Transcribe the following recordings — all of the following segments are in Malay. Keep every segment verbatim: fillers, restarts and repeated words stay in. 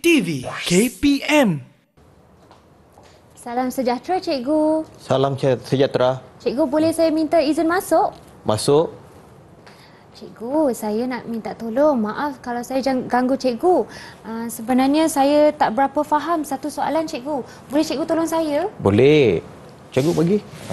T V K P M. Salam sejahtera, Cikgu. Salam sejahtera. Cikgu, boleh saya minta izin masuk? Masuk. Cikgu, saya nak minta tolong. Maaf kalau saya ganggu Cikgu. Uh, sebenarnya saya tak berapa faham satu soalan, Cikgu. Boleh Cikgu tolong saya? Boleh. Cikgu bagi. Ha.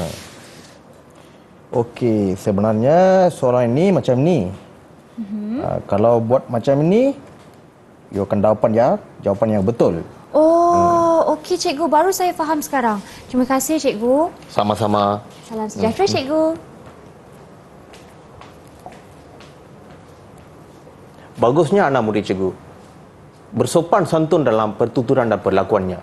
Okey, sebenarnya soalan ini macam ni. Uh-huh. Uh, kalau buat macam ni, you akan dapat ya jawapan yang betul. Oh, hmm. okey Cikgu. Baru saya faham sekarang. Terima kasih, Cikgu. Sama-sama. Salam sejahtera, hmm. Cikgu. Bagusnya anak murid cikgu bersopan santun dalam pertuturan dan perlakuannya.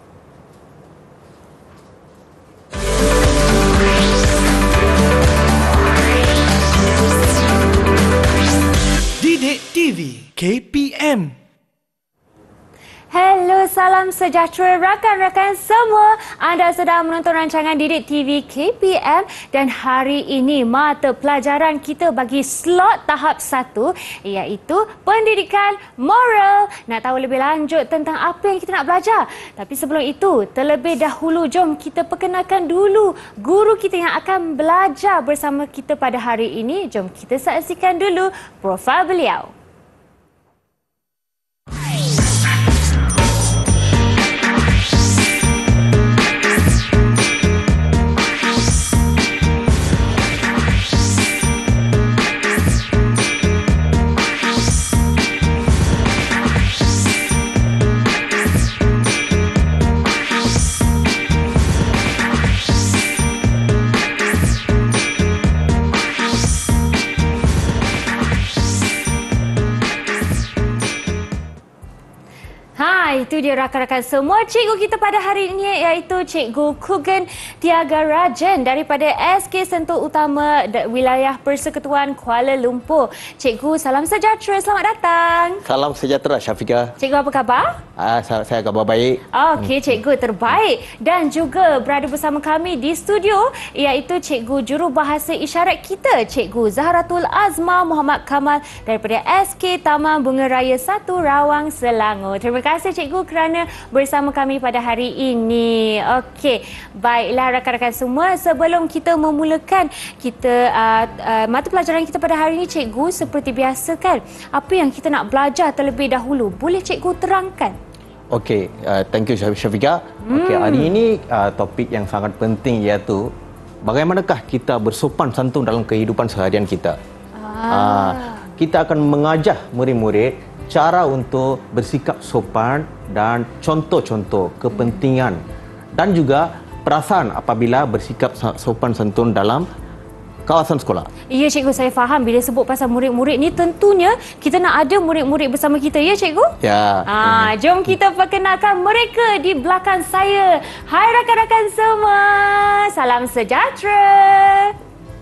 Didik T V K P M. Hello, salam sejahtera rakan-rakan semua. Anda sedang menonton rancangan Didik T V K P M dan hari ini mata pelajaran kita bagi slot tahap satu iaitu pendidikan moral. Nak tahu lebih lanjut tentang apa yang kita nak belajar? Tapi sebelum itu, terlebih dahulu jom kita perkenalkan dulu guru kita yang akan belajar bersama kita pada hari ini. Jom kita saksikan dulu profil beliau. Itu dia rakan-rakan semua. Cikgu kita pada hari ini iaitu Cikgu Kugan Thiagarajan daripada S K Sentul Utama Wilayah Persekutuan Kuala Lumpur. Cikgu, salam sejahtera. Selamat datang. Salam sejahtera, Syafiqah. Cikgu, apa khabar? Ah, saya khabar baik. Okey, Cikgu terbaik. Dan juga berada bersama kami di studio iaitu Cikgu Jurubahasa Isyarat kita, Cikgu Zahratul Azma Muhammad Kamal daripada S K Taman Bunga Raya satu Rawang Selangor. Terima kasih Cikgu kerana bersama kami pada hari ini. Okey, baiklah rakan-rakan semua, sebelum kita memulakan kita uh, uh, mata pelajaran kita pada hari ini, Cikgu, seperti biasa kan, apa yang kita nak belajar terlebih dahulu? Boleh Cikgu terangkan? Okey, uh, thank you Syafiqah. Hmm. Okey, hari ini uh, topik yang sangat penting iaitu bagaimanakah kita bersopan santun dalam kehidupan seharian kita. Ah. Uh, kita akan mengajar murid-murid cara untuk bersikap sopan dan contoh-contoh kepentingan dan juga perasaan apabila bersikap sopan santun dalam kawasan sekolah. Ya Cikgu, saya faham bila sebut pasal murid-murid ni tentunya kita nak ada murid-murid bersama kita, ya Cikgu? Ya. Ah, jom kita perkenalkan mereka di belakang saya. Hai rakan-rakan semua. Salam sejahtera.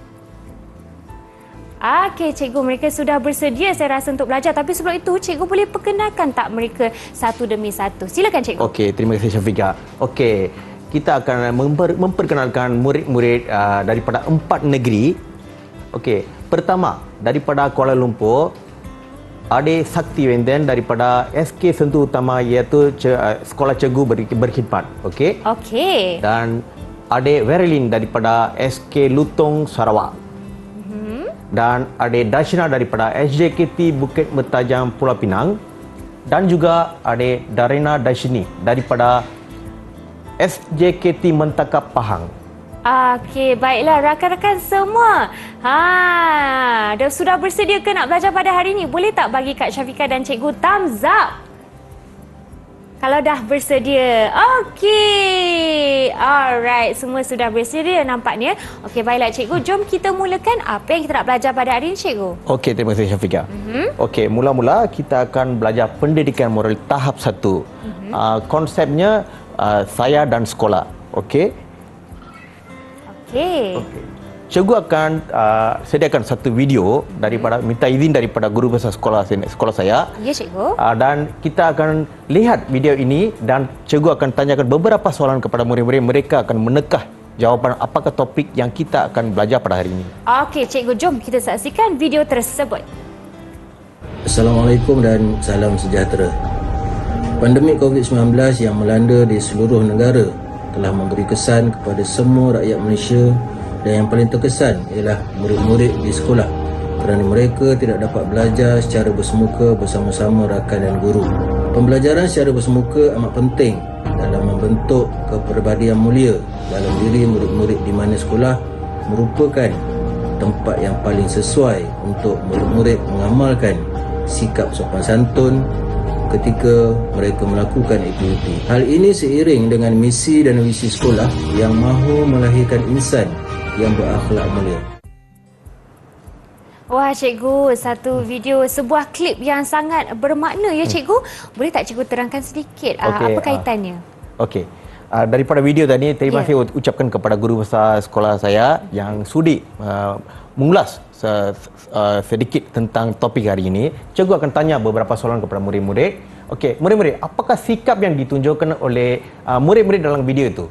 Okey, Cikgu, mereka sudah bersedia saya rasa untuk belajar. Tapi sebelum itu, Cikgu boleh perkenalkan tak mereka satu demi satu? Silakan Cikgu. Okey, terima kasih Syafiqah. Okey, kita akan memper, memperkenalkan murid-murid uh, daripada empat negeri. Okey, pertama daripada Kuala Lumpur, Adik Sakti Wenden daripada S K Sentul Utama iaitu ce, uh, Sekolah Cikgu ber, Berkhidmat. Okey. Okey. Dan Adik Verilin daripada S K Lutong Sarawak. Dan adik Dashina daripada S J K T Bukit Mertajam Pulau Pinang, dan juga adik Darina Dashini daripada S J K T Mentakap Pahang. Okey, baiklah rakan-rakan semua. Ha, dah sudah bersedia ke nak belajar pada hari ini? Boleh tak bagi Kak Syafiqah dan Cikgu thumbs up kalau dah bersedia? Okey. Alright, semua sudah bersedia nampaknya. Okey, baiklah Cikgu, jom kita mulakan apa yang kita nak belajar pada hari ini, Cikgu. Okey, terima kasih Syafiqah. Uh-huh. Okey, mula-mula kita akan belajar pendidikan moral tahap satu. Uh-huh. Uh, konsepnya uh, saya dan sekolah. Okey. Okey. Okay. Cikgu akan uh, sediakan satu video daripada minta izin daripada guru besar sekolah sekolah saya. Ya, Cikgu. Uh, dan kita akan lihat video ini dan Cikgu akan tanyakan beberapa soalan kepada murid-murid. Mereka akan menekah jawapan apakah topik yang kita akan belajar pada hari ini. Okey, Cikgu, jom kita saksikan video tersebut. Assalamualaikum dan salam sejahtera. Pandemik covid sembilan belas yang melanda di seluruh negara telah memberi kesan kepada semua rakyat Malaysia, dan yang paling terkesan ialah murid-murid di sekolah kerana mereka tidak dapat belajar secara bersemuka bersama-sama rakan dan guru. Pembelajaran secara bersemuka amat penting dalam membentuk kepribadian mulia dalam diri murid-murid di mana sekolah merupakan tempat yang paling sesuai untuk murid-murid mengamalkan sikap sopan santun ketika mereka melakukan aktiviti. Hal ini seiring dengan misi dan visi sekolah yang mahu melahirkan insan yang berakhlak mulia. Wah, cikgu, satu video, sebuah klip yang sangat bermakna ya, cikgu. Boleh tak cikgu terangkan sedikit okay, apa kaitannya? Uh, Okey. Uh, daripada video tadi, terima kasih yeah. ucapkan kepada guru besar sekolah saya yang sudi uh, mengulas se, uh, sedikit tentang topik hari ini. Cikgu akan tanya beberapa soalan kepada murid-murid. Okey, murid-murid, apakah sikap yang ditunjukkan oleh uh, murid-murid dalam video itu?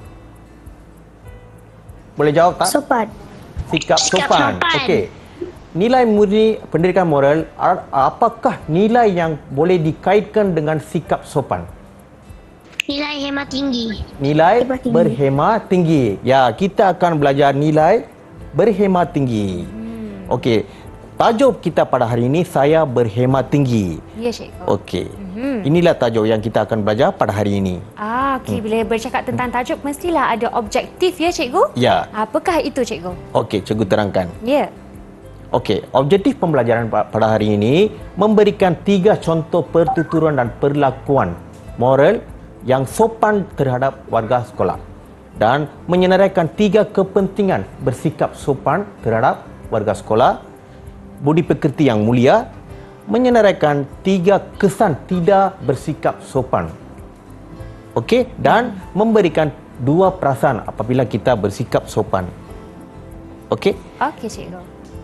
Boleh jawab tak? Sopan. Sikap, sikap sopan. sopan. Okey. Nilai murni pendidikan moral, apakah nilai yang boleh dikaitkan dengan sikap sopan? Nilai hemat tinggi. Nilai Hemat tinggi. berhemat tinggi. Ya, kita akan belajar nilai berhemat tinggi. Hmm. Okey. Tajuk kita pada hari ini, saya berhemat tinggi. Ya, cikgu. Okey. Hmm. Inilah tajuk yang kita akan belajar pada hari ini. Ah, okey. Hmm. Bila bercakap tentang tajuk, mestilah ada objektif ya, cikgu? Ya. Apakah itu, cikgu? Okey, cikgu terangkan. Ya. Okey, objektif pembelajaran pada hari ini memberikan tiga contoh pertuturan dan perlakuan moral yang sopan terhadap warga sekolah dan menyenaraikan tiga kepentingan bersikap sopan terhadap warga sekolah, budi pekerti yang mulia, menyenaraikan tiga kesan tidak bersikap sopan. Okey, dan memberikan dua perasaan apabila kita bersikap sopan. Okey? Okey, cikgu.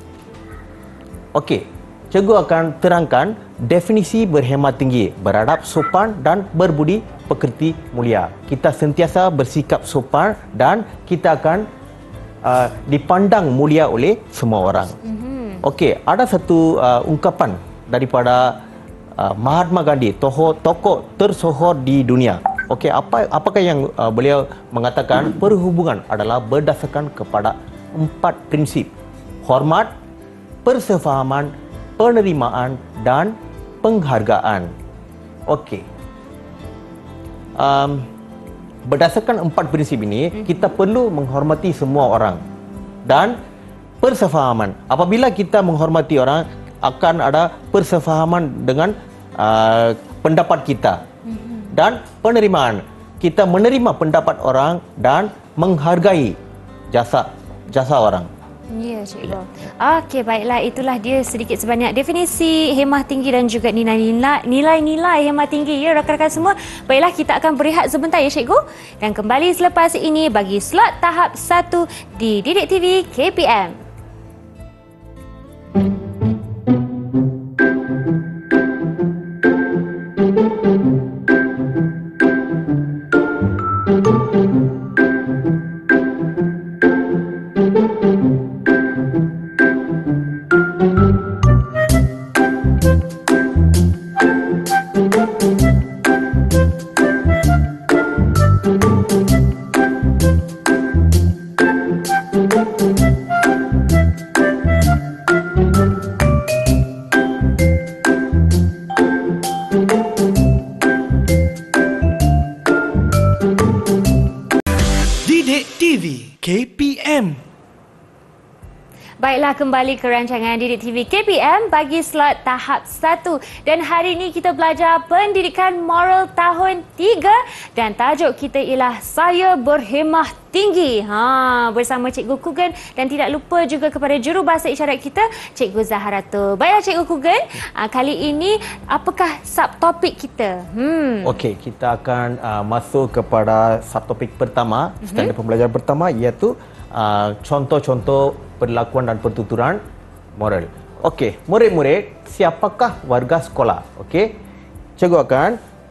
Okey, cikgu akan terangkan definisi berhemat tinggi, beradab sopan dan berbudi pekerti mulia. Kita sentiasa bersikap sopan dan kita akan uh, dipandang mulia oleh semua orang. Mm-hmm. Okey, ada satu uh, ungkapan daripada uh, Mahatma Gandhi, tokoh tokoh tersohor di dunia. Okey, apa apakah yang uh, beliau mengatakan? Perhubungan adalah berdasarkan kepada empat prinsip: hormat, persefahaman, penerimaan dan penghargaan. Okey. Um, berdasarkan empat prinsip ini, hmm. kita perlu menghormati semua orang. Dan persefahaman. Apabila kita menghormati orang, akan ada persefahaman dengan uh, pendapat kita. Hmm. Dan penerimaan. Kita menerima pendapat orang dan menghargai jasa jasa orang. Ya, cikgu. Okey, baiklah, itulah dia sedikit sebanyak definisi hemat tinggi dan juga nilai-nilai nilai-nilai hemat tinggi ya rakan-rakan semua. Baiklah, kita akan berehat sebentar ya, cikgu, dan kembali selepas ini bagi slot tahap satu di Didik T V K P M. Baiklah, kembali ke rancangan Didik T V K P M bagi slot tahap satu. Dan hari ini kita belajar pendidikan moral tahun tiga dan tajuk kita ialah Saya Berhemah Tinggi. Ha, bersama Cikgu Kugan dan tidak lupa juga kepada jurubahasa isyarat kita, Cikgu Zaharatul. Baiklah, Cikgu Kugan, ha, kali ini apakah subtopik kita? Hmm. Okey, kita akan uh, masuk kepada subtopik pertama, mm-hmm. standard pembelajaran pertama, iaitu uh, contoh-contoh perlakuan dan pertuturan moral. Okey, murid-murid, siapakah warga sekolah? Okey, cikgu akan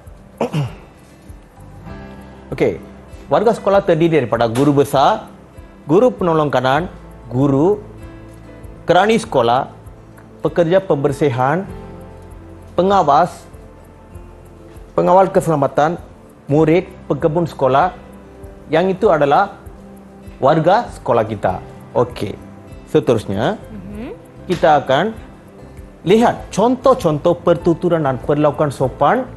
Okey, warga sekolah terdiri daripada guru besar, guru penolong kanan, guru, kerani sekolah, pekerja pembersihan, pengawas, pengawal keselamatan murid pekebun sekolah, yang itu adalah warga sekolah kita. Okey. Seterusnya, mm-hmm. kita akan lihat contoh-contoh pertuturan dan perlakuan sopan,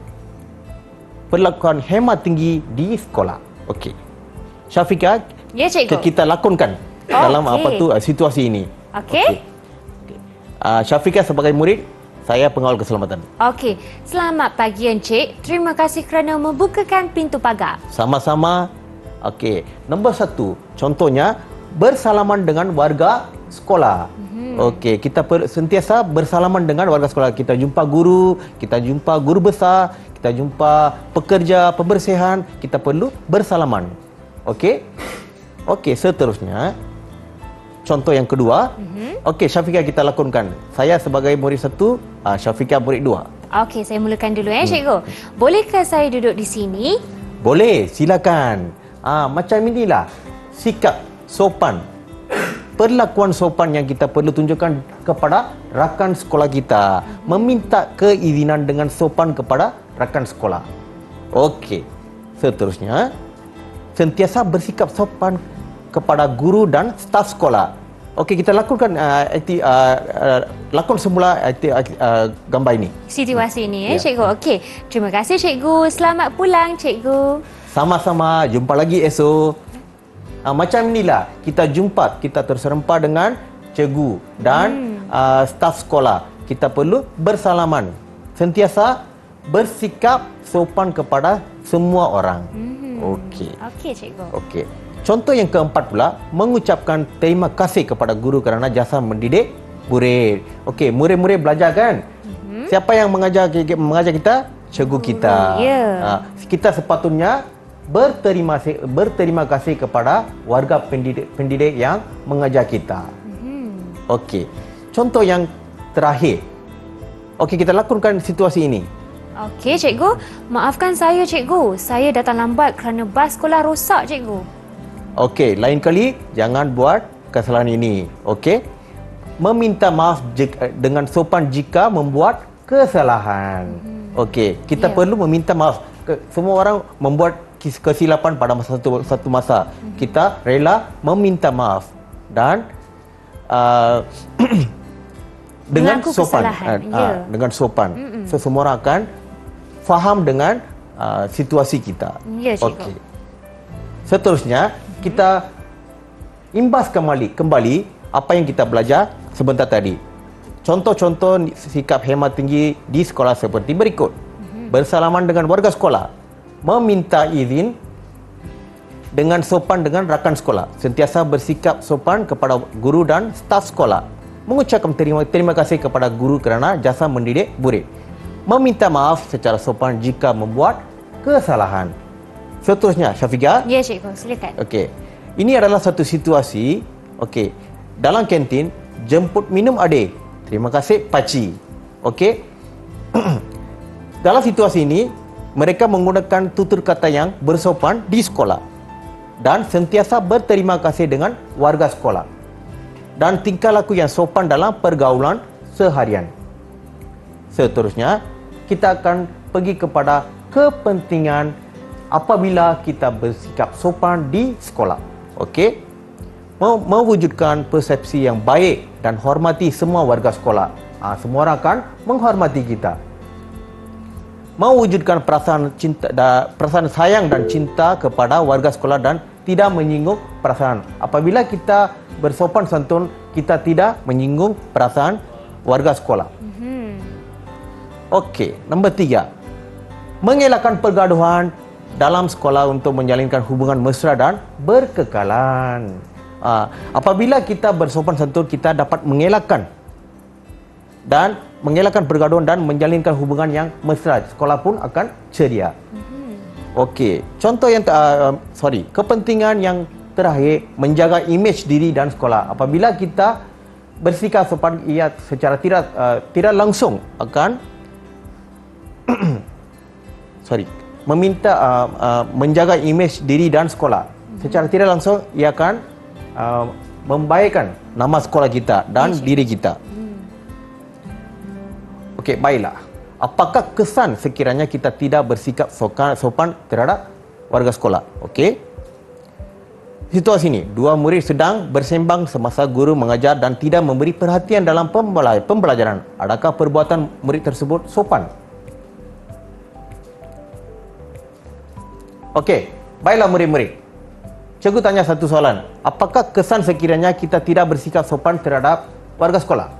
perlakuan hemat tinggi di sekolah. Okey. Syafiqah, ya, cikgu. kita lakonkan oh, dalam okay. apa tu situasi ini. Okey. Okay. Okay. Uh, Syafiqah sebagai murid, saya pengawal keselamatan. Okey. Selamat pagi Encik. Terima kasih kerana membukakan pintu pagar. Sama-sama. Okey. Nombor satu, contohnya bersalaman dengan warga sekolah. Mm-hmm. Okey, kita per, sentiasa bersalaman dengan warga sekolah. Kita jumpa guru, kita jumpa guru besar, kita jumpa pekerja pembersihan, kita perlu bersalaman. Okey? Okey, seterusnya contoh yang kedua. Mm-hmm. Okey, Syafiqah kita lakonkan. Saya sebagai murid satu, uh, Syafiqah murid dua. Okey, saya mulakan dulu ya, cikgu. Hmm. Bolehkah saya duduk di sini? Boleh, silakan. Ah, macam inilah sikap sopan, perlakuan sopan yang kita perlu tunjukkan kepada rakan sekolah kita. Meminta keizinan dengan sopan kepada rakan sekolah. Okey. Seterusnya, sentiasa bersikap sopan kepada guru dan staf sekolah. Okey, kita lakukan uh, akti, uh, uh, lakon semula akti, uh, gambar ini. Situasi ini ya, ya, cikgu. Okey. Terima kasih cikgu. Selamat pulang cikgu. Sama-sama. Jumpa lagi esok. Uh, macam inilah kita jumpa, kita terserempak dengan cikgu dan hmm. uh, staf sekolah. Kita perlu bersalaman. Sentiasa bersikap sopan kepada semua orang. Hmm. Okey. Okey cikgu. Okey. Contoh yang keempat pula, mengucapkan terima kasih kepada guru kerana jasa mendidik murid. Okey, murid-murid belajar kan? Mm-hmm. Siapa yang mengajar mengajar kita? Cikgu kita. Oh, yeah. uh, kita sepatutnya berterima kasih, berterima kasih kepada warga pendidik, pendidik yang mengajar kita. Mm-hmm. Okey. Contoh yang terakhir. Okey, kita lakukan situasi ini. Okey, cikgu. Maafkan saya, cikgu. Saya datang lambat kerana bas sekolah rosak, cikgu. Okey, lain kali jangan buat kesalahan ini. Okey? Meminta maaf jika, dengan sopan jika membuat kesalahan. Hmm. Okey, kita yeah. perlu meminta maaf. Semua orang membuat kesilapan pada masa satu, satu masa. Hmm. Kita rela meminta maaf dan uh, dengan Mengaku sopan. Kesalahan. Uh, yeah. uh, dengan sopan. Mm-mm. So semua orang akan faham dengan uh, situasi kita. Ya, cikgu. Okey. Seterusnya, kita imbas kembali kembali apa yang kita belajar sebentar tadi. Contoh-contoh sikap hemat tinggi di sekolah seperti berikut. Mm-hmm. Bersalaman dengan warga sekolah, meminta izin dengan sopan dengan rakan sekolah, sentiasa bersikap sopan kepada guru dan staf sekolah, mengucapkan terima, terima kasih kepada guru kerana jasa mendidik murid, meminta maaf secara sopan jika membuat kesalahan. Seterusnya, Syafiqah. Ya, cikgu, silakan. Okey. Ini adalah satu situasi, okey. Dalam kantin, jemput minum adik. Terima kasih, Pakcik. Okey. Dalam situasi ini, mereka menggunakan tutur kata yang bersopan di sekolah dan sentiasa berterima kasih dengan warga sekolah dan tingkah laku yang sopan dalam pergaulan seharian. Seterusnya, kita akan pergi kepada kepentingan apabila kita bersikap sopan di sekolah. Okey? Mewujudkan persepsi yang baik dan hormati semua warga sekolah. Ha, semua orang akan menghormati kita. Mewujudkan perasaan cinta, da, perasaan sayang dan cinta kepada warga sekolah dan tidak menyinggung perasaan. Apabila kita bersopan santun, kita tidak menyinggung perasaan warga sekolah. Mm-hmm. Okey, nombor tiga. Mengelakkan pergaduhan dalam sekolah untuk menjalinkan hubungan mesra dan berkekalan. Uh, apabila kita bersopan santun, kita dapat mengelakkan dan mengelakkan pergaduhan dan menjalinkan hubungan yang mesra. Sekolah pun akan ceria. Mm-hmm. Okey, contoh yang uh, sorry, kepentingan yang terakhir, menjaga imej diri dan sekolah. Apabila kita bersikap sopan, ia secara tidak uh, tidak langsung akan sorry meminta uh, uh, menjaga imej diri dan sekolah. Mm-hmm. Secara tidak langsung ia akan uh, membaikkan nama sekolah kita dan yes, diri kita. Mm. Okey, baiklah. apakah kesan sekiranya kita tidak bersikap sopan, sopan terhadap warga sekolah? Okey. Situasi ini, dua murid sedang bersembang semasa guru mengajar dan tidak memberi perhatian dalam pembelajaran. Adakah perbuatan murid tersebut sopan? Okey, baiklah murid-murid. Cikgu tanya satu soalan. Apakah kesan sekiranya kita tidak bersikap sopan terhadap warga sekolah?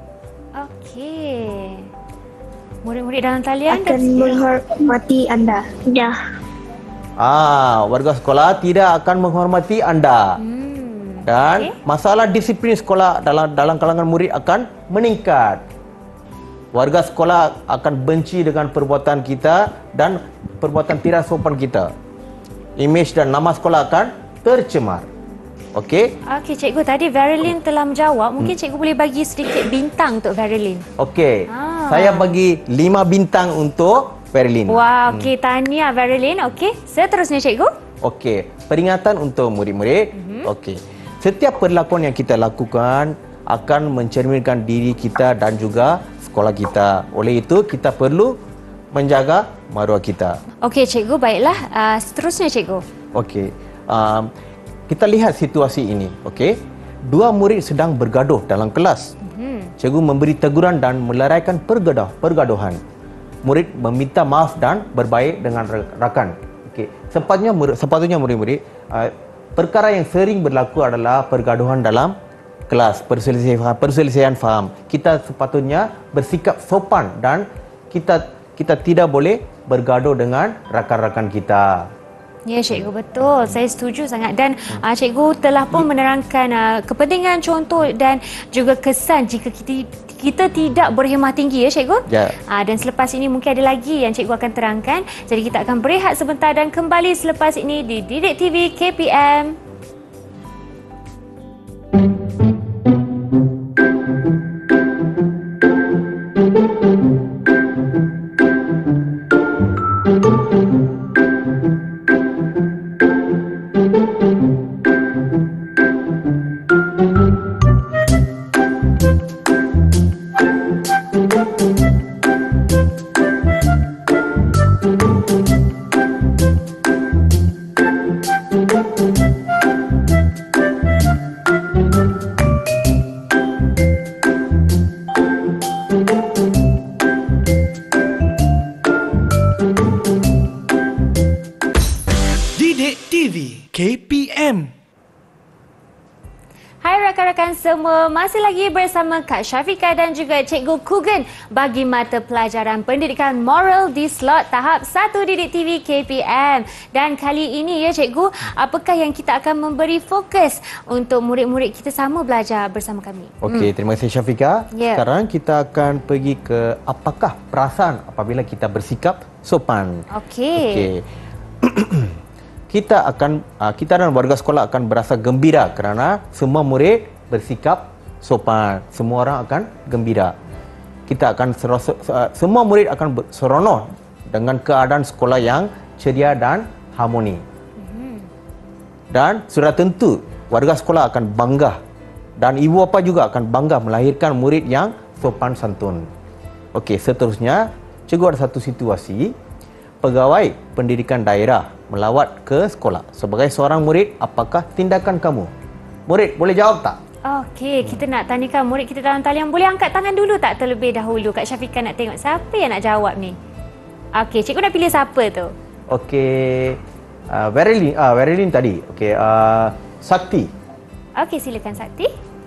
Okey. Murid-murid dalam talian Akan menghormati anda. Dah. Ah, warga sekolah tidak akan menghormati anda. Hmm. Dan Okey. masalah disiplin sekolah dalam dalam kalangan murid akan meningkat. Warga sekolah akan benci dengan perbuatan kita dan perbuatan tidak sopan kita. Imej dan nama sekolah akan tercemar. Okey? Okey, cikgu, tadi Verilyn telah menjawab. Mungkin cikgu boleh bagi sedikit bintang untuk Verilyn. Okey. Ah. Saya bagi lima bintang untuk Verilyn. Wah, okey, tahniah Verilyn. Okey, seterusnya cikgu. Okey, peringatan untuk murid-murid. Mm-hmm. Okey. Setiap perlakuan yang kita lakukan akan mencerminkan diri kita dan juga sekolah kita. Oleh itu, kita perlu menjaga maruah kita. Okey, cikgu, baiklah. Uh, seterusnya cikgu. Okey. Um, kita lihat situasi ini, okey. Dua murid sedang bergaduh dalam kelas. Mm-hmm. Cikgu memberi teguran dan meleraikan pergaduh, pergaduhan. Murid meminta maaf dan berbaik dengan rakan. Okey. Sepatutnya murid, sepatutnya murid-murid, uh, perkara yang sering berlaku adalah pergaduhan dalam kelas, perselisihan perselisihan faham. Kita sepatutnya bersikap sopan dan kita kita tidak boleh bergaduh dengan rakan-rakan kita. Ya, cikgu, betul. Saya setuju sangat. Dan uh, cikgu telah pun menerangkan uh, kepentingan, contoh dan juga kesan jika kita kita tidak berhemah tinggi, ya cikgu? Ya. Uh, dan selepas ini mungkin ada lagi yang cikgu akan terangkan. Jadi kita akan berehat sebentar dan kembali selepas ini di Didik T V K P M. Didik T V K P M. Hai rakan-rakan semua, masih lagi bersama Kak Syafiqah dan juga Cikgu Kugan bagi mata pelajaran pendidikan moral di slot tahap satu Didik T V K P M. Dan kali ini, ya cikgu, apakah yang kita akan memberi fokus untuk murid-murid kita sama belajar bersama kami? Okey, hmm. terima kasih Syafiqah. Yeah. Sekarang kita akan pergi ke apakah perasaan apabila kita bersikap sopan. Okey. Okey. Kita akan uh, kita dan warga sekolah akan berasa gembira kerana semua murid bersikap sopan. Semua orang akan gembira. Kita akan serasa, uh, semua murid akan seronok dengan keadaan sekolah yang ceria dan harmoni. Mm-hmm. Dan sudah tentu warga sekolah akan bangga dan ibu bapa juga akan bangga melahirkan murid yang sopan santun. Okey, seterusnya cikgu ada satu situasi. Pegawai pendidikan daerah melawat ke sekolah. Sebagai seorang murid, apakah tindakan kamu? Murid, boleh jawab tak? Okey, kita nak tanyakan murid kita dalam talian. Boleh angkat tangan dulu tak terlebih dahulu? Kak Syafiqah nak tengok siapa yang nak jawab ni. Okey, cikgu nak pilih siapa tu? Okey, uh, Verilyn, ah uh, Verilyn tadi. Okey, uh, Sakti. Okey, silakan Sakti.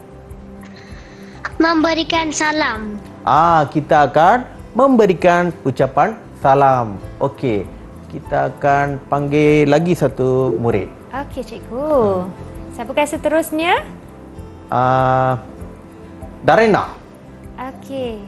Memberikan salam. Ah, kita akan memberikan ucapan salam. Okey, kita akan panggil lagi satu murid. Okey, cikgu. Siapakah seterusnya? Uh, Darena. Okey.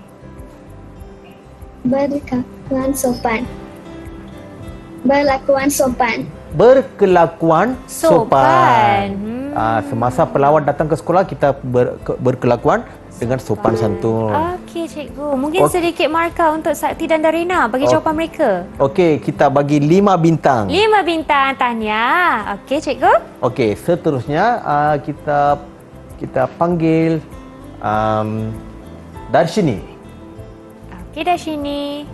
Berkelakuan sopan. Berlakuan sopan. Berkelakuan sopan. Sopan. Hmm. Uh, semasa pelawat datang ke sekolah, kita ber, ke, berkelakuan dengan sopan santun. Okey, cikgu. Mungkin Ok- sedikit markah untuk Sakti dan Darina bagi Ok- jawapan mereka. Okey, kita bagi lima bintang. Lima bintang, tahniah. Okey, cikgu. Okey, seterusnya uh, kita kita panggil um, Darshini. Okey, Darshini.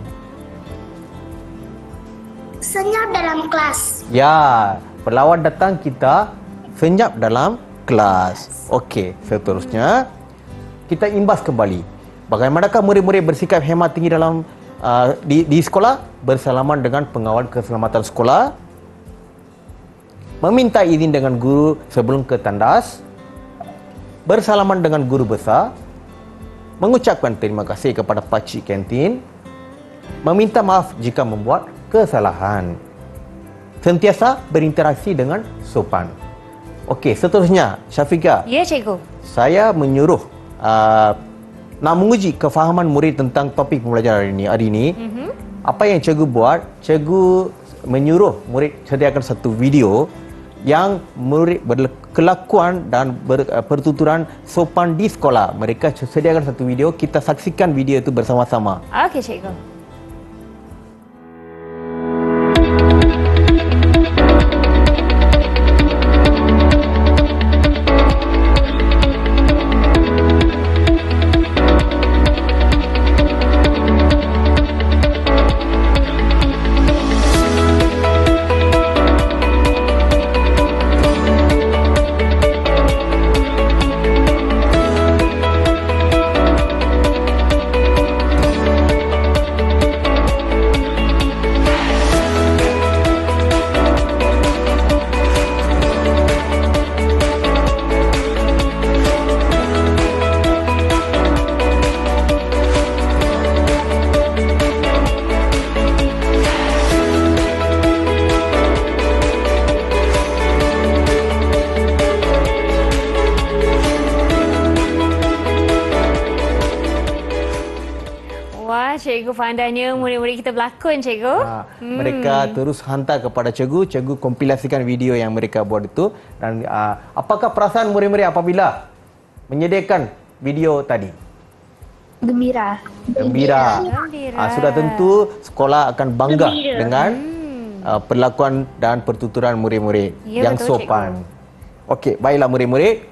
Senyap dalam kelas. Ya, pelawat datang kita senyap dalam kelas. Okey, seterusnya kita imbas kembali. Bagaimanakah murid-murid bersikap hemat tinggi dalam uh, di, di sekolah? Bersalaman dengan pengawal keselamatan sekolah. Meminta izin dengan guru sebelum ke tandas. Bersalaman dengan guru besar. Mengucapkan terima kasih kepada pakcik kantin. Meminta maaf jika membuat kesalahan. Sentiasa berinteraksi dengan sopan. Okey, seterusnya Syafiqah. Ya, cikgu. Saya menyuruh uh, nak menguji kefahaman murid tentang topik pembelajaran hari ini. Hari ini mm-hmm. Apa yang cikgu buat? Cikgu menyuruh murid sediakan satu video yang murid berkelakuan dan ber, uh, pertuturan sopan di sekolah. Mereka sediakan satu video, kita saksikan video itu bersama-sama. Okey, cikgu. Cikgu pandainya murid-murid kita berlakon, cikgu. Ha, hmm. Mereka terus hantar kepada cikgu, cikgu kompilasikan video yang mereka buat itu. Dan uh, apakah perasaan murid-murid apabila menyediakan video tadi? Gembira. Gembira. Gembira. Uh, sudah tentu sekolah akan bangga Gembira. dengan uh, perlakuan dan pertuturan murid-murid Ya, yang betul, sopan. Okey, baiklah murid-murid.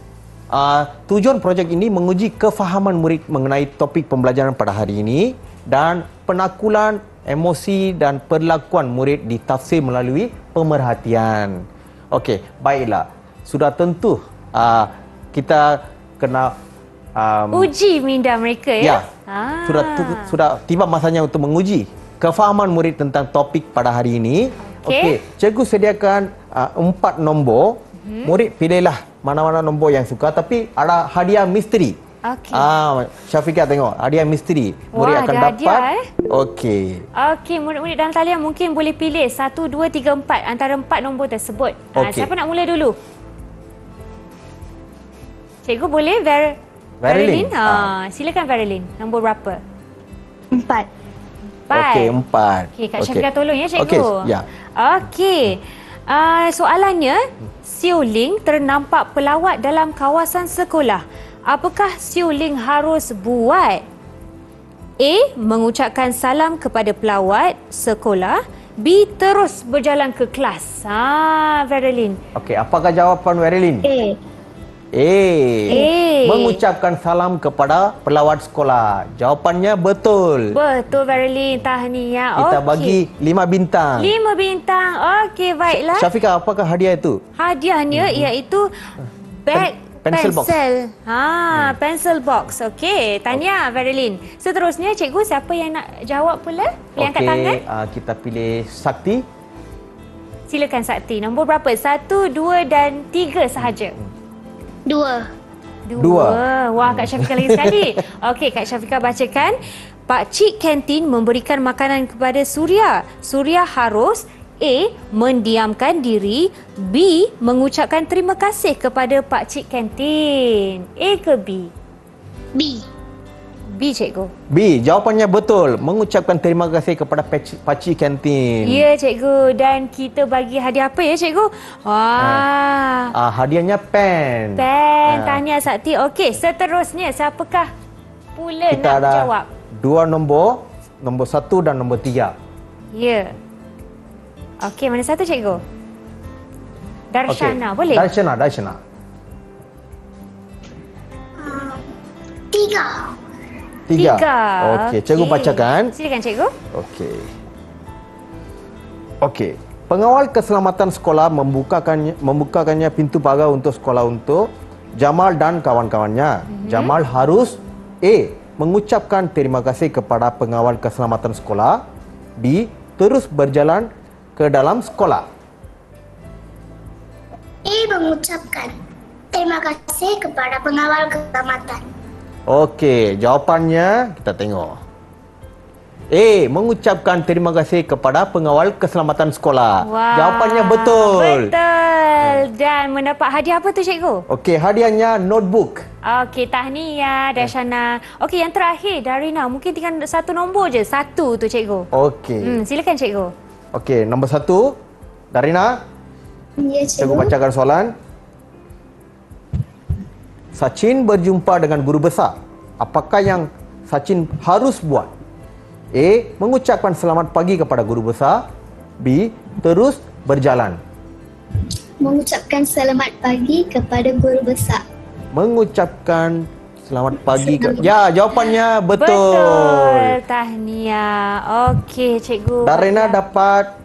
Uh, tujuan projek ini menguji kefahaman murid mengenai topik pembelajaran pada hari ini dan penakulan, emosi dan perlakuan murid ditafsir melalui pemerhatian. Okey, baiklah. Sudah tentu uh, kita kena um, uji minda mereka ya. Ya. Ah. Sudah tu, sudah tiba masanya untuk menguji kefahaman murid tentang topik pada hari ini. Okey. Okey, cikgu sediakan uh, empat nombor. Hmm. Murid pilihlah mana-mana nombor yang suka, tapi ada hadiah misteri. Okey. Ah, Syafiqah tengok, hadiah misteri. Murid Wah, akan ada dapat. hadiah, eh? Okey. Okey, murid-murid dalam talian mungkin boleh pilih satu, dua, tiga, empat antara empat nombor tersebut. Ha, Okey. siapa nak mula dulu? Cikgu boleh? Ver Verilyn. Ha, silakan Verilyn. Nombor berapa? Empat. Empat. Okey, empat. Okey, Kak Syafiqah tolong ya, cikgu. Okey, ya. Okey. Uh, soalannya, Siu Ling ternampak pelawat dalam kawasan sekolah. Apakah Siu Ling harus buat? A. Mengucapkan salam kepada pelawat sekolah. B. Terus berjalan ke kelas. Ha, Verilyn. Okey, apakah jawapan Verilyn? A. A. A. Mengucapkan salam kepada pelawat sekolah. Jawapannya betul. Betul, Verilyn. Tahniah. Kita Okey. bagi lima bintang. Lima bintang. Okey, baiklah. Syafiqah, apakah hadiah itu? Hadiahnya mm-hmm. iaitu bag Pen- pencil box. Ha, hmm. pencil box. Okey, tahniah Verilyn. Seterusnya cikgu, siapa yang nak jawab pula? Boleh angkat tangan? Okey, uh, kita pilih Sakti. Silakan Sakti. Nombor berapa? Satu, dua dan tiga sahaja. Dua. Dua. Dua. Wah, Kak Syafiqah lagi sekali. Okey, Kak Syafiqah bacakan. Pakcik kantin memberikan makanan kepada Suria. Suria harus A. Mendiamkan diri. B. Mengucapkan terima kasih kepada pakcik kantin. A ke B? B. B, cikgu. B, jawapannya betul. Mengucapkan terima kasih kepada pakcik, pakcik kantin. Ya, cikgu. Dan kita bagi hadiah apa ya, cikgu? Wah. Uh, hadiahnya pen. Pen. Ah. Tahniah Sakti. Okey, seterusnya siapakah pula Kita nak ada jawab? dua nombor. Nombor satu dan nombor tiga. Ya. Okey, mana satu, cikgu? Darshana, Okey. boleh? Darshana, Darshana. Tiga. Tiga. Tiga. Okey, cikgu bacakan. Silakan cikgu. Okey. Okey. Pengawal keselamatan sekolah membukakannya membukakannya pintu pagar untuk sekolah untuk Jamal dan kawan-kawannya. Mm-hmm. Jamal harus A. mengucapkan terima kasih kepada pengawal keselamatan sekolah. B. terus berjalan ke dalam sekolah. A. mengucapkan terima kasih kepada pengawal keselamatan. Okey, jawapannya kita tengok. A. mengucapkan terima kasih kepada pengawal keselamatan sekolah. Wah, jawapannya betul. Betul. Dan mendapat hadiah apa tu cikgu? Okey, hadiahnya notebook. Okey, tahniah Darshana. Okey, yang terakhir Darina, mungkin tinggal satu nombor je. Satu tu cikgu. Okey. Hmm, silakan cikgu. Okey, nombor satu. Darina, Ya, cikgu cikgu. bacakan soalan. Sachin berjumpa dengan guru besar. Apakah yang Sachin harus buat? A. mengucapkan selamat pagi kepada guru besar. B. terus berjalan. Mengucapkan selamat pagi kepada guru besar. Mengucapkan selamat pagi ke... Ya, jawapannya betul. Betul. Tahniah. Okey, cikgu. Darina dapat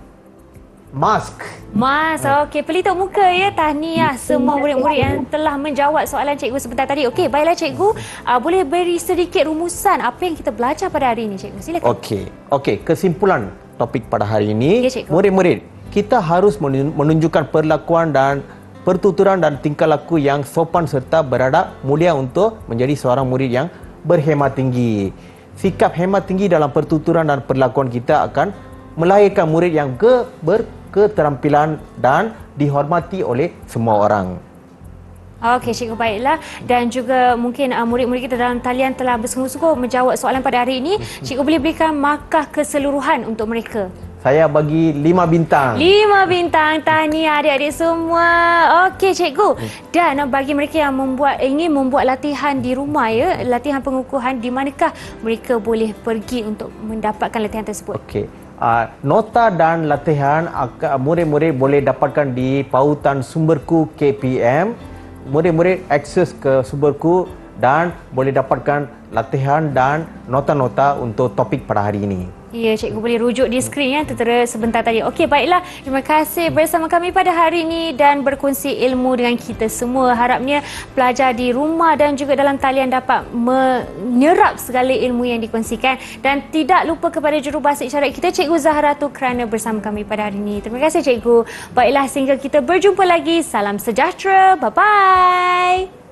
mask. Mas, okey, pelitup muka ya. Tahniah semua murid-murid yang telah menjawab soalan cikgu sebentar tadi. Okey, baiklah cikgu, uh, boleh beri sedikit rumusan apa yang kita belajar pada hari ini cikgu. Silakan. Okey. Okey, kesimpulan topik pada hari ini, Ya, cikgu. murid-murid, kita harus menunjukkan perlakuan dan pertuturan dan tingkah laku yang sopan serta beradab mulia untuk menjadi seorang murid yang berhemat tinggi. Sikap hemat tinggi dalam pertuturan dan perlakuan kita akan melahirkan murid yang ke berketerampilan dan dihormati oleh semua orang. Okey, cikgu, baiklah. Dan juga mungkin uh, murid-murid kita dalam talian telah bersungguh-sungguh menjawab soalan pada hari ini. Cikgu boleh berikan markah keseluruhan untuk mereka? Saya bagi lima bintang. Lima bintang. Tahniah adik-adik semua. Okey, cikgu. Dan uh, bagi mereka yang membuat ingin membuat latihan di rumah ya, latihan pengukuhan, di manakah mereka boleh pergi untuk mendapatkan latihan tersebut? Okey. Uh, nota dan latihan uh, murid-murid boleh dapatkan di pautan Sumberku K P M. Murid-murid akses ke Sumberku dan boleh dapatkan latihan dan nota-nota untuk topik pada hari ini. Ya, cikgu boleh rujuk di skrin ya, tertera sebentar tadi. Okey, baiklah. Terima kasih bersama kami pada hari ini dan berkongsi ilmu dengan kita semua. Harapnya pelajar di rumah dan juga dalam talian dapat menyerap segala ilmu yang dikongsikan. Dan tidak lupa kepada jurubahasa isyarat kita, Cikgu Zahratul, kerana bersama kami pada hari ini. Terima kasih, cikgu. Baiklah, sehingga kita berjumpa lagi. Salam sejahtera. Bye-bye.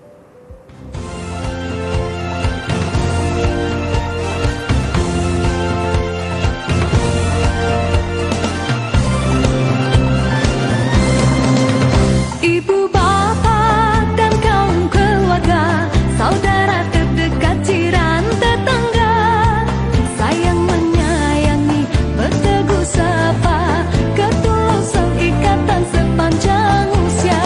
Ibu, bapa, dan kaum keluarga, saudara terdekat, jiran, tetangga, sayang menyayangi, berteguh sapa, ketulusan ikatan sepanjang usia.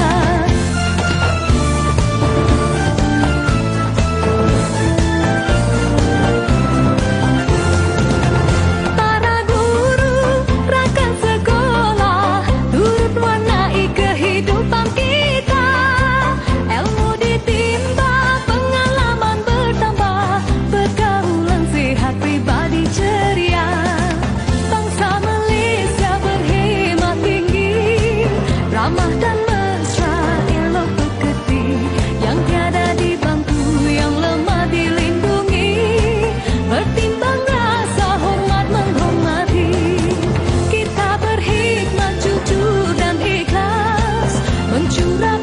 Para guru, rakan sekolah, turut mewarnai kehidupan kita. Ilmu ditimba, pengalaman bertambah, pergaulan sehat, pribadi ceria. Bangsa Malaysia berhemat tinggi, ramah dan mesra, elok berkerti, yang tiada dibantu, yang lemah dilindungi, bertimbang rasa hormat menghormati. Kita berhikmat, jujur dan ikhlas, mencurah